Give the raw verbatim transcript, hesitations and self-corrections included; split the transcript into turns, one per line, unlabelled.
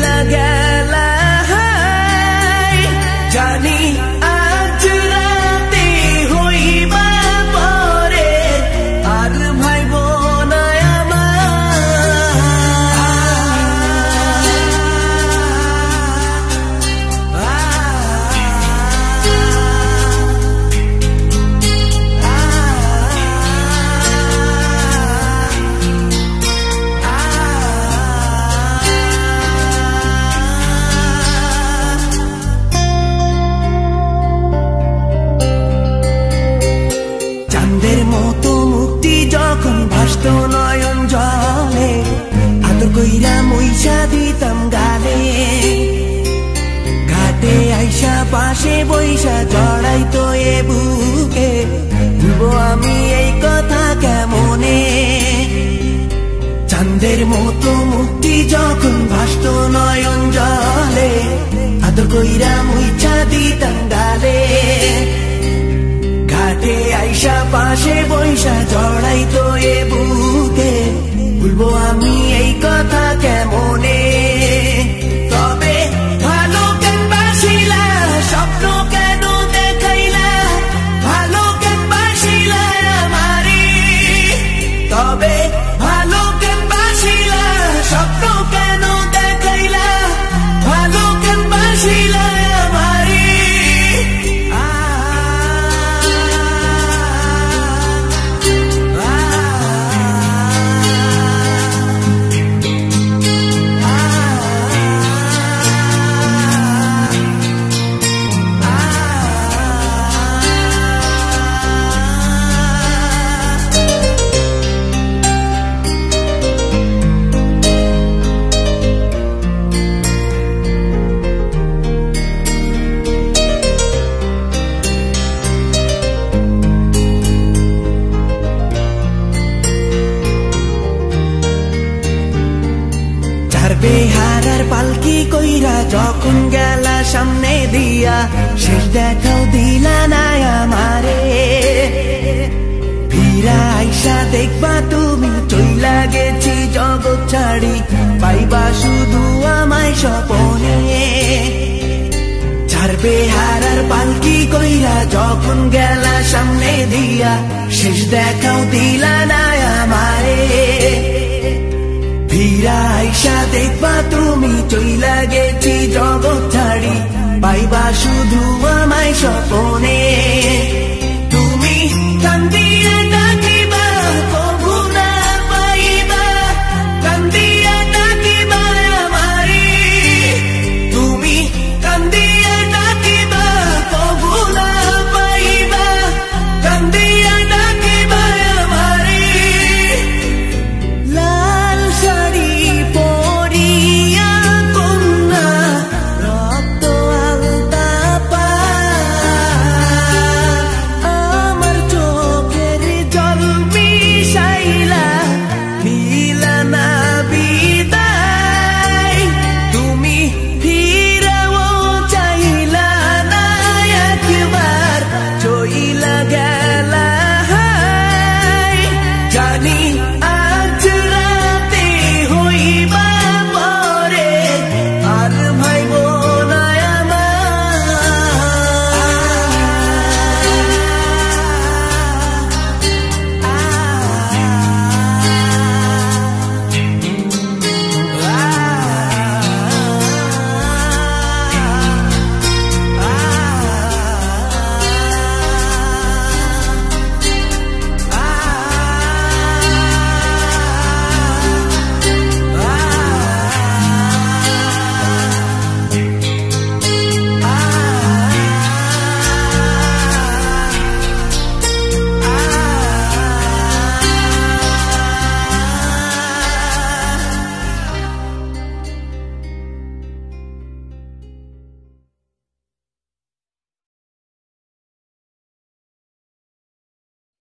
চইলা গেলা জানি আজ রাতে হইবা পরে আর ভাইব না মতো মুক্তি যখন ভাসত নয়ন জলে আদর কইরা মইসা দিতাম গালে ঘাটে আইসা পাশে বইসা জড়াইতো এ বুকে ভুলবো আমি এই কথা কেমনে চাঁদের মতো মুক্তি যখন ভাসত নয়ন জলে আদর কইরা মইসা দিতাম গালে ঘাটে আইসা পাশে বইসা জড়াইতো এ বুকে ভুলবো আমি এই কথা কেমনে তবে ভালো কেন বাসিলা স্বপ্ন কেন দেখাইলা ভালো কেন বাসিলা আমারি তবে ভালো কেন বাসিলা স্বপ্ন কেন দেখাইলা ভালো কেন বাসিলা আমারি বেহারার পালকি কইরা যখন গেলা সামনে দিয়া শেষ দেখাও দিলা না আমারে ফিরা আইসা দেখবা তুমি চইলা গেছি জগৎ ছাড়ি পাইবা শুধু আমায় স্বপনে চার বেহারার পালকি কইরা যখন গেলা সামনে দিয়া শেষ দেখাও দিলা না আমারে ফিরা আইসা দেখবা তুমি চইলা গেছি জগৎ ছাড়ি পাইবা শুধু আমায় স্বপনে